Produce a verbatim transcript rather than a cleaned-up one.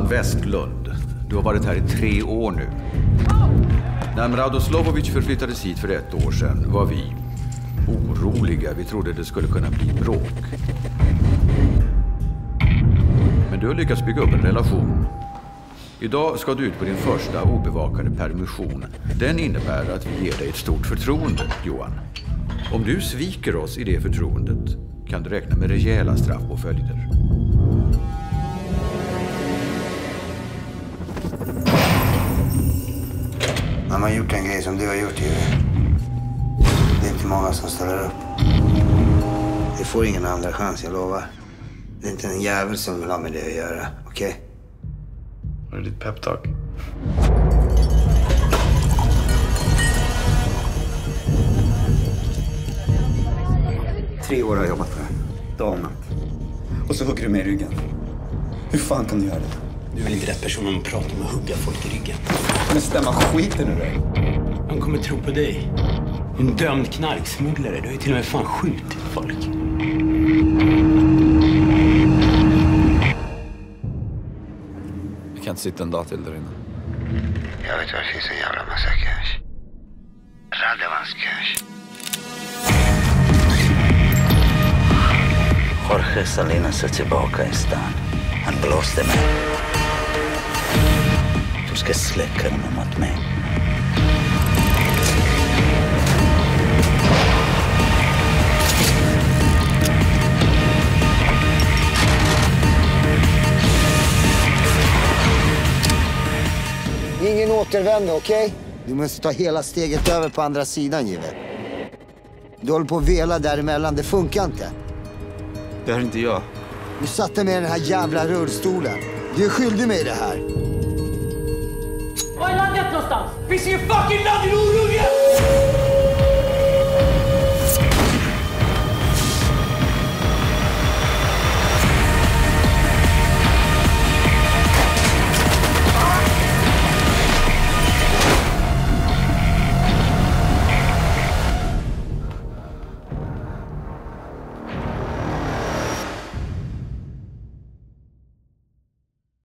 Westlund. Du har varit här i tre år nu. När Radoslovovic förflyttades hit för ett år sedan var vi oroliga. Vi trodde det skulle kunna bli bråk. Men du har lyckats bygga upp en relation. Idag ska du ut på din första obevakade permission. Den innebär att vi ger dig ett stort förtroende, Johan. Om du sviker oss i det förtroendet kan du räkna med rejäla straffpåföljder. När man gjort en grej som du har gjort, ju. Det är inte många som ställer upp. Du får ingen andra chans, jag lovar. Det är inte en jävel som vill ha med det att göra, okej? Okay? Var det ditt peptalk? Tre år har jag jobbat på det här. Dag och natt. Och så hugger du mig i ryggen. Hur fan kan du göra det? Du är väl inte rätt person om att prata om att hugga folk i ryggen. Men stämma skiten ur dig. Han kommer tro på dig. En dömd knarksmugglare. Du har ju till och med fan skjutit folk. Vi kan inte sitta en dag till där inne. Jag vet var det finns en jävla massa cash. Radovans cash. Jorge Salinas är tillbaka i stan. Han blåste mig. Du ska släcka dem mot mig. Ingen återvänder, okej? Okay? Du måste ta hela steget över på andra sidan, Givet. Du håller på att vela däremellan, det funkar inte. Det här är inte jag. Du satte med den här jävla rullstolen. Du är skyldig mig det här. Var är landet någonstans? Finns ingen fucking land i Orunge!